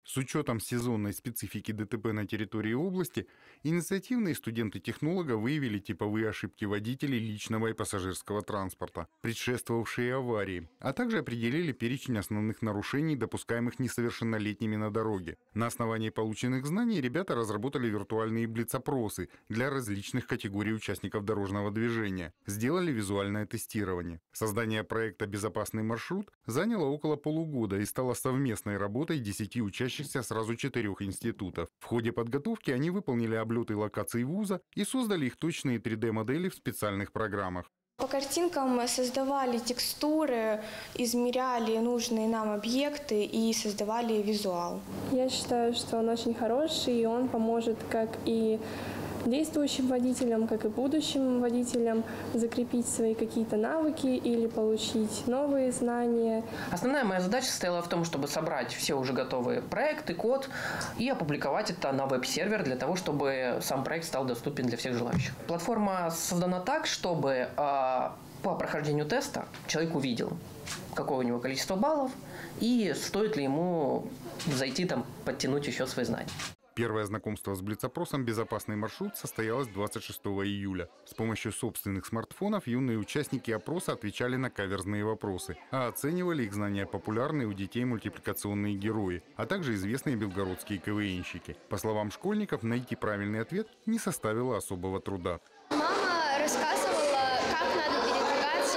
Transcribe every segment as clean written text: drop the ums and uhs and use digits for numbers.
С учетом сезонной специфики ДТП на территории области, инициативные студенты технолога выявили типовые ошибки водителей личного и пассажирского транспорта, предшествовавшие аварии, а также определили перечень основных нарушений, допускаемых несовершеннолетними на дороге. На основании полученных знаний ребята разработали виртуальные блиц-опросы для различных категорий участников дорожного движения, сделали визуальное тестирование. Создание проекта «Безопасный маршрут» заняло около полугода и стало совместной работой 10 участников сразу 4 институтов. В ходе подготовки они выполнили облеты локаций вуза и создали их точные 3D-модели в специальных программах. По картинкам создавали текстуры, измеряли нужные нам объекты и создавали визуал. Я считаю, что он очень хороший, и он поможет как и действующим водителям, как и будущим водителям закрепить свои какие-то навыки или получить новые знания. Основная моя задача состояла в том, чтобы собрать все уже готовые проекты, код и опубликовать это на веб-сервер для того, чтобы сам проект стал доступен для всех желающих. Платформа создана так, чтобы по прохождению теста человек увидел, какое у него количество баллов и стоит ли ему зайти там, подтянуть еще свои знания. Первое знакомство с блиц-опросом «Безопасный маршрут» состоялось 26 июля. С помощью собственных смартфонов юные участники опроса отвечали на каверзные вопросы, а оценивали их знания популярные у детей мультипликационные герои, а также известные белгородские КВНщики. По словам школьников, найти правильный ответ не составило особого труда. Мама рассказывала, как надо передвигаться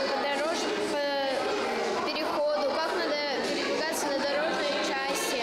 по переходу, как надо передвигаться на дорожной части.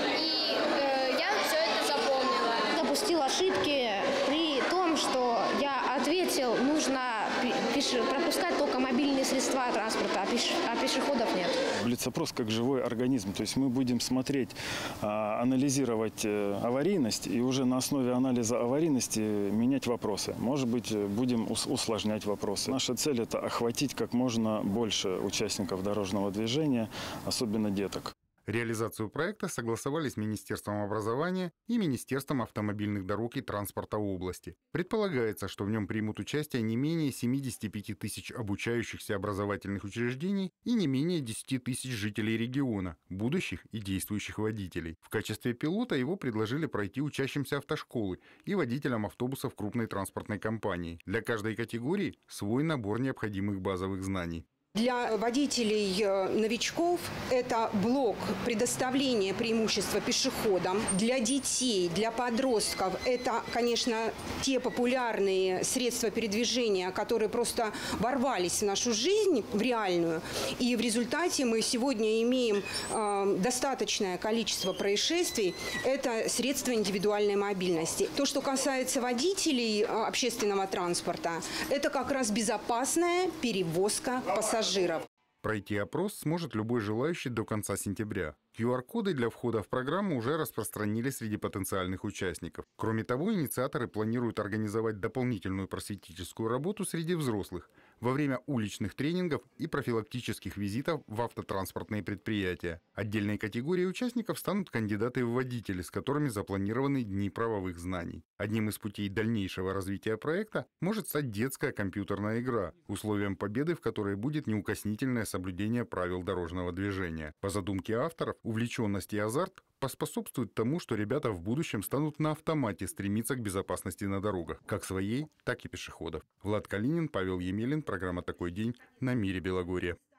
И я все это запомнила. Допустил ошибки при том, что я ответил, нужно пропускать только мобильные средства транспорта, а пешеходов нет. Блиц-опрос как живой организм, то есть мы будем смотреть, анализировать аварийность и уже на основе анализа аварийности менять вопросы. Может быть, будем усложнять вопросы. Наша цель – это охватить как можно больше участников дорожного движения, особенно деток. Реализацию проекта согласовали с Министерством образования и Министерством автомобильных дорог и транспорта области. Предполагается, что в нем примут участие не менее 75 тысяч обучающихся образовательных учреждений и не менее 10 тысяч жителей региона, будущих и действующих водителей. В качестве пилота его предложили пройти учащимся автошколы и водителям автобусов крупной транспортной компании. Для каждой категории свой набор необходимых базовых знаний. Для водителей-новичков это блок предоставления преимущества пешеходам. Для детей, для подростков это, конечно, те популярные средства передвижения, которые просто ворвались в нашу жизнь, в реальную. И в результате мы сегодня имеем достаточное количество происшествий. Это средства индивидуальной мобильности. То, что касается водителей общественного транспорта, это как раз безопасная перевозка пассажиров. Пройти опрос сможет любой желающий до конца сентября. QR-коды для входа в программу уже распространили среди потенциальных участников. Кроме того, инициаторы планируют организовать дополнительную просветительскую работу среди взрослых во время уличных тренингов и профилактических визитов в автотранспортные предприятия. Отдельной категорией участников станут кандидаты в водители, с которыми запланированы дни правовых знаний. Одним из путей дальнейшего развития проекта может стать детская компьютерная игра, условием победы в которой будет неукоснительное соблюдение правил дорожного движения. По задумке авторов, увлеченность и азарт поспособствуют тому, что ребята в будущем станут на автомате стремиться к безопасности на дорогах, как своей, так и пешеходов. Влад Калинин, Павел Емелин, программа «Такой день» на Мире Белогорье.